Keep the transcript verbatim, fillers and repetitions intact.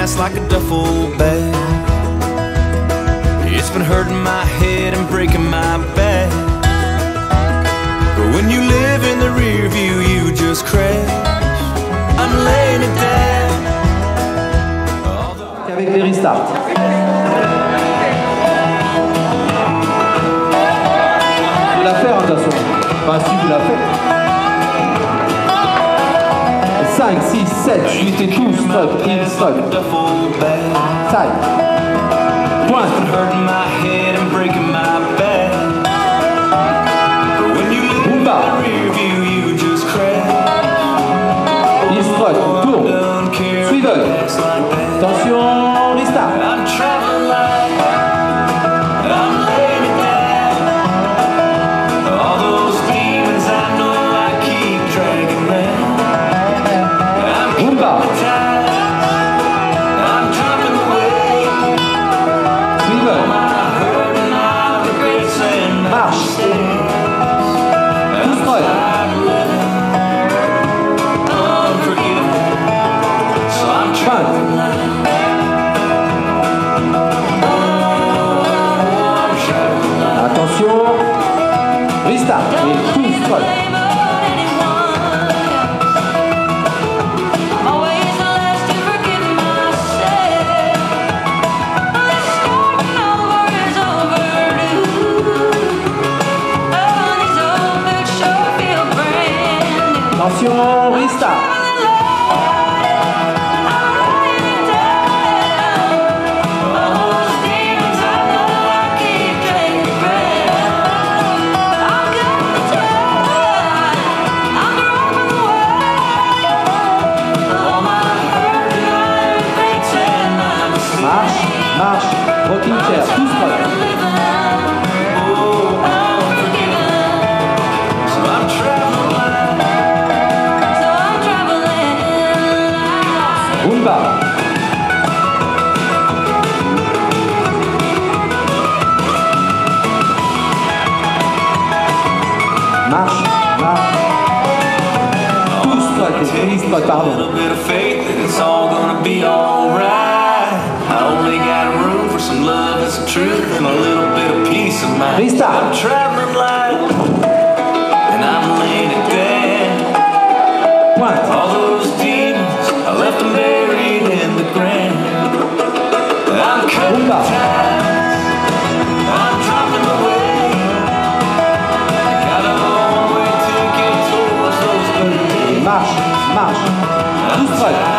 past like a duffel bag. It's been hurting my head and breaking my back. But when you live in the rear view, you just crash. I'm laying it down. Avec les restarts. Vous la faire, hein, de toute façon. Enfin, si vous la faites. cinq, six, sept, huit et douze, stop, in, stop. Side. Point. Rumba. In, stop, tourne. Swivel. Attention, restart. Attention, restart et tout strut. Attention, restart. Marche, marche, rocking chair, tout strut. Rumba. Marche, marche. Tout strut, et strut, pardon. I only got room for some love and some truth and a little bit of peace of mind. Restart. I'm traveling light and I'm laying it down. Point. All those demons, I left them buried in the ground. I'm cutting ties, I'm dropping away. Got a long way to get towards those good days. Marche, marche. Tout strut.